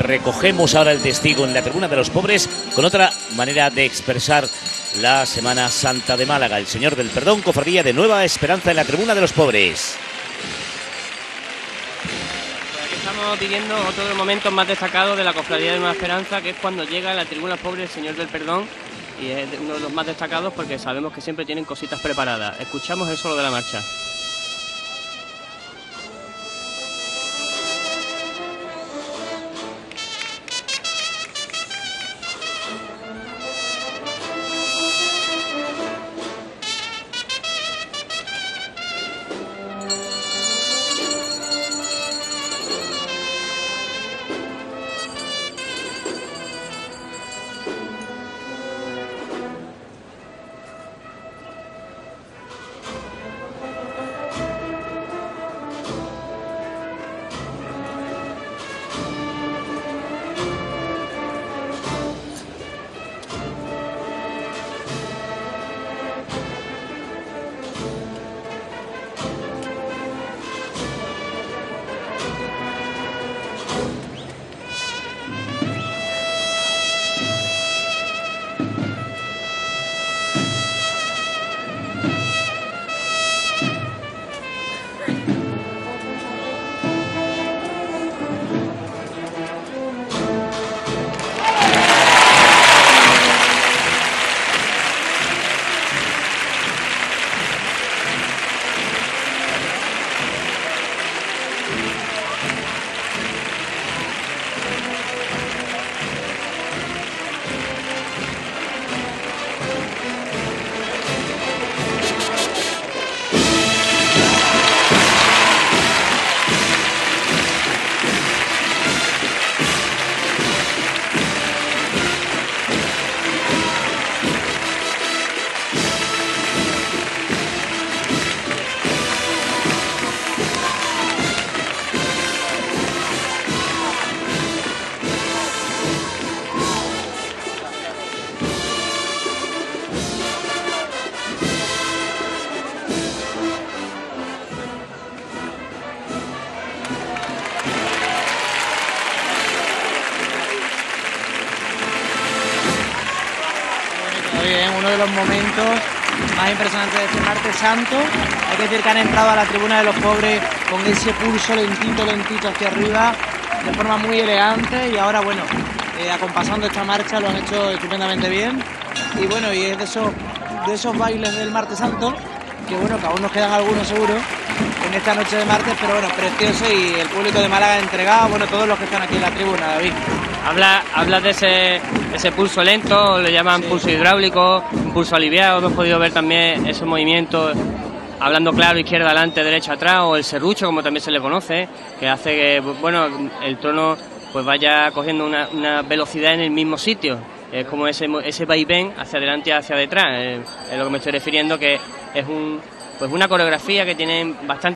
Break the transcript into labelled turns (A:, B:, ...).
A: recogemos ahora el testigo en la tribuna de los pobres con otra manera de expresar la Semana Santa de Málaga. El Señor del Perdón, cofradía de Nueva Esperanza en la tribuna de los pobres.
B: Aquí estamos viviendo otro de los momentos más destacados de la cofradía de Nueva Esperanza, que es cuando llega a la tribuna pobre el Señor del Perdón, y es uno de los más destacados porque sabemos que siempre tienen cositas preparadas. Escuchamos el solo de la marcha.
C: Uno de los momentos más impresionantes de este martes santo. Hay que decir que han entrado a la tribuna de los pobres con ese pulso lentito hacia arriba, de forma muy elegante, y ahora bueno, acompasando esta marcha lo han hecho estupendamente bien. Y bueno, y es de esos bailes del martes santo, que bueno, que aún nos quedan algunos seguro en esta noche de martes, pero bueno, precioso, y el público de Málaga entregado, bueno, todos los que están aquí en la tribuna, David.
B: Habla de ese pulso lento, lo llaman sí, pulso hidráulico, pulso aliviado. Hemos podido ver también esos movimientos, hablando claro, izquierda adelante, derecha atrás, o el serrucho, como también se le conoce, que hace que bueno, el trono pues vaya cogiendo una velocidad en el mismo sitio. Es como ese vaivén hacia adelante y hacia detrás. Es lo que me estoy refiriendo, que es una coreografía que tiene bastante